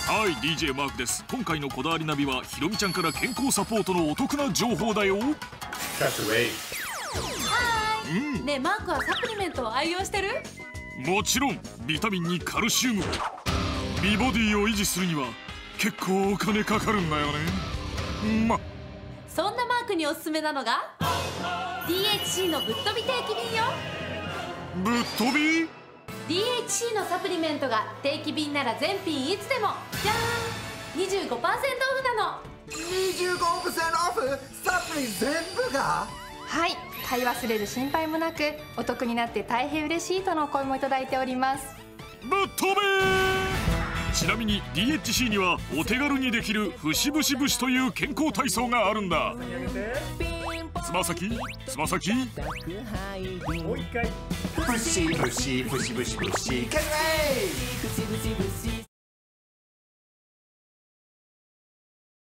はい、DJ マークです。今回のこだわりナビはひろみちゃんから健康サポートのお得な情報だよ。 はーい、ねえマークはサプリメントを愛用してる？ もちろん。ビタミンにカルシウム、美ボディを維持するには結構お金かかるんだよね。 そんなマークにおすすめなのが DHC のぶっ飛び定期便よ。 ぶっ飛び？ DHC のサプリメントが定期便なら全品いつでもじゃーん 25% オフなの。 25% オフ？サプリ全部が？ はい、買い忘れる心配もなくお得になって大変嬉しいとのお声もいただいております。 ぶっ飛べー！ちなみに DHC にはお手軽にできる節々節という健康体操があるんだ。つま先、つま先、 もう一回。ブシブシブシブシブシケンレイ。